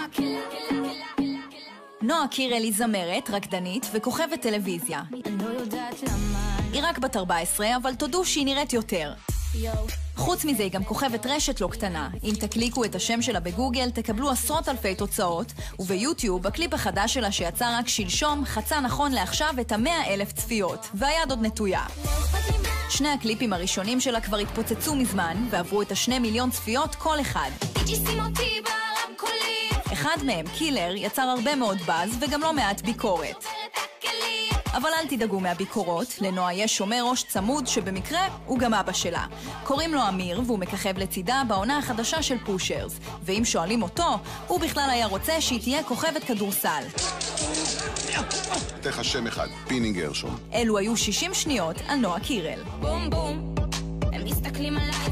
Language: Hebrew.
נועה קירל היא זמרת, רקדנית וכוכבת טלוויזיה. היא רק בת 14, אבל תודו שהיא נראית יותר. חוץ מזה היא גם כוכבת רשת לא קטנה. אם תקליקו את השם שלה בגוגל תקבלו עשרות אלפי תוצאות, וביוטיוב הקליפ החדש שלה שיצא רק שלשום חצה נכון לעכשיו את 100,000 צפיות, והיד עוד נטויה. שני הקליפים הראשונים שלה כבר התפוצצו מזמן ועברו את 2 מיליון צפיות כל אחד. אחד מהם, קילר, יצר הרבה מאוד באז וגם לא מעט ביקורת. אבל אל תדאגו מהביקורות, לנועה יש שומר ראש צמוד שבמקרה הוא גם אבא שלה. קוראים לו אמיר והוא מככב לצידה בעונה החדשה של פושרס. ואם שואלים אותו, הוא בכלל היה רוצה שהיא תהיה כוכבת כדורסל. תך שם אחד, פיני גרשון. אלו היו 60 שניות על נועה קירל. בום בום, הם מסתכלים עליי